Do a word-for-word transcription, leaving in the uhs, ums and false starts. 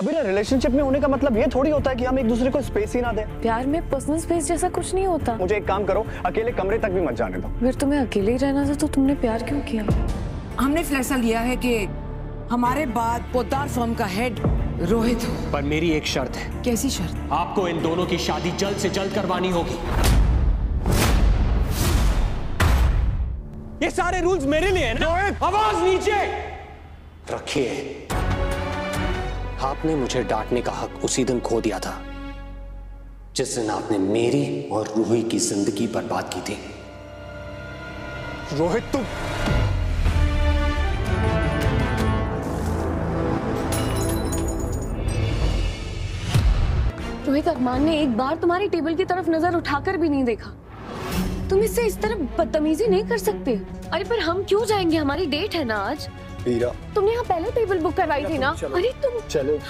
अभी ना रिलेशनशिप में होने का मतलब ये थोड़ी होता है कि हम एक दूसरे को स्पेस ही ना दें। प्यार में पर्सनल स्पेस जैसा कुछ नहीं होता। मुझे एक काम करो, अकेले कमरे तक भी मत जाने दो। फिर तुम्हें अकेले ही रहना था तो तुमने प्यार क्यों किया? हमने फैसला लिया है कि हमारे बाद पोद्दार फर्म का हेड रोहित हो। पर मेरी एक शर्त है। कैसी शर्त? आपको इन दोनों की शादी जल्द से जल्द करवानी होगी। ये सारे रूल्स मेरे लिए हैं ना? रोहित, आवाज नीचे रखिए। आपने मुझे डांटने का हक उसी दिन खो दिया था जिस दिन आपने मेरी और रूही की जिंदगी बर्बाद की थी। रोहित तुम रोहित, अरमान ने एक बार तुम्हारी टेबल की तरफ नजर उठाकर भी नहीं देखा। तुम इससे इस तरह बदतमीजी नहीं कर सकते। अरे पर हम क्यों जाएंगे? हमारी डेट है ना आज। वीरा, तुमने यहाँ पहले टेबल बुक करवाई थी ना? अरे तुम चलो।